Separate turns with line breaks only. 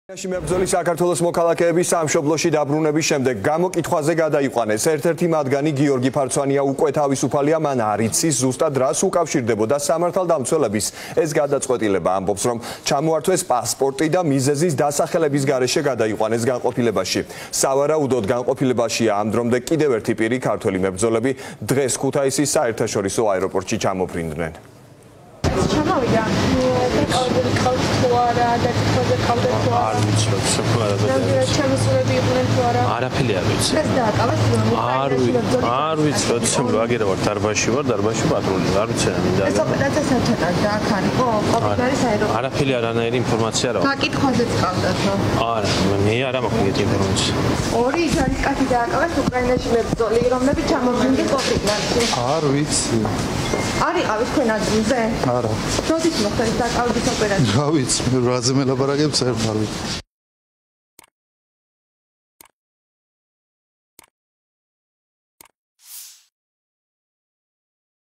მებრძოლი საქართველოს მოქალაქეების სამშობლოში დაბრუნების შემდეგ გამოკითხვაზე გადაიყვანეს. ერთ-ერთი მათგანი გიორგი ფარცვანია უკვე თავისუფალია, მან არ იცის ზუსტად რას უკავშირდებოდა სამართალდამცველების ეს გადაწყვეტილება. ამბობს, რომ ჩამოართვეს პასპორტი და მიზეზის დასახელების გარეშე გადაიყვანეს განყოფილებაში. სავარაუდოდ განყოფილებაშია ამ დრომდე კიდევ ერთი პირი, ქართველი მებრძოლები დღეს ქუთაისის საერთაშორისო აეროპორტში ჩამოფრინდნენ.
არაფერი არ ვიცი. არ ვიცი, როდესაც ვაგერა ვარ დარბაზში ვარ, დარბაზში პატრული არ ვიცი რა მინდა.
ეს ოპერაცია საერთოდ არ ხარიყო? ყოფილი საერთოდ.
არაფერი არანაირი ინფორმაცია რა.
გაკითხვაზე წავდათო.
არა, მე არ მაქვს ეგეთი ინფორმაცია.
ორი ჯარისკაცი დააკავეს უკრაინაში მებრძოლი, რომლებიც ჩამოვიდნენ ყოფილაში.
არ ვიცი.
არ იყავით თქვენ ადგილზე?
არა.
როდის მოხდა ეს დაკავების ოპერაცია?
რა ვიცი, მე რაზე მელაპარაკებ საერთოდ არ ვიცი.